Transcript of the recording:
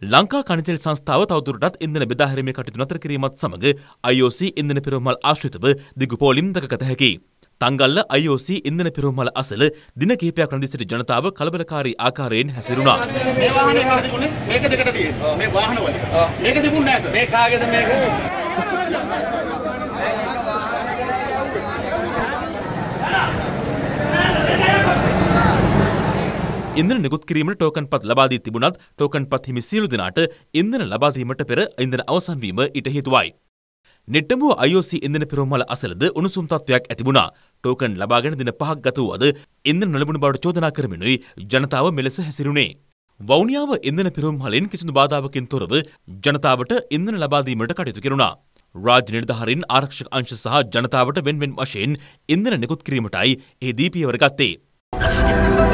ලංකා කනිතෙල් සංස්ථාව තවදුරටත් ඉන්ධන බෙදා හැරීමේ කටයුතු නතර කිරීමත් සමග IOC ඉන්ධන පෙරමුම්මල් ආශ්‍රිතව දිගු පෝලිම් දැකගත හැකියි. තංගල්ල IOC ඉන්ධන පෙරමුම්මල අසල දින කිහිපයක් රැඳී සිටි ජනතාව කලබලකාරී ආකාරයෙන් හැසිරුණා. මේ වාහනේ කාටද තිබුණේ? මේක දෙකට තියෙන්නේ. මේ වාහනවල. මේක තිබුණේ නැහැ සර්. මේ කාගේද මේක? ඉන්ධන නිකුත් කිරීමට ටෝකන් පත් ලබා දී තිබුණත් ටෝකන් පත් හිමි සියලු දෙනාට ඉන්ධන ලබා දීමට පෙර ඉන්ධන අවසන් වීම ඊට හේතුවයි. නෙට්ටඹුව IOC ඉන්ධන පෙරමුම්මල අසලද උණුසුම් තත්ත්වයක් ඇති වුණා. ටෝකන් ලබාගෙන දින 5ක් ගත වූවද ඉන්ධන නොලැබුණු බවට චෝදනා කරමිනුයි ජනතාව මෙලෙස හැසිරුණේ. වවුනියාව ඉන්ධන පෙරමුම්මලෙන් කිසිදු බාධාවකින් තොරව ජනතාවට ඉන්ධන ලබා දීමට කටයුතු කෙරුණා. රාජ්‍ය නිලධාරීන් ආරක්ෂක අංශ සහ ජනතාවට වෙන් වෙන් වශයෙන් ඉන්ධන නිකුත් කිරීමටයි එහිදී පියවර ගත්තේ.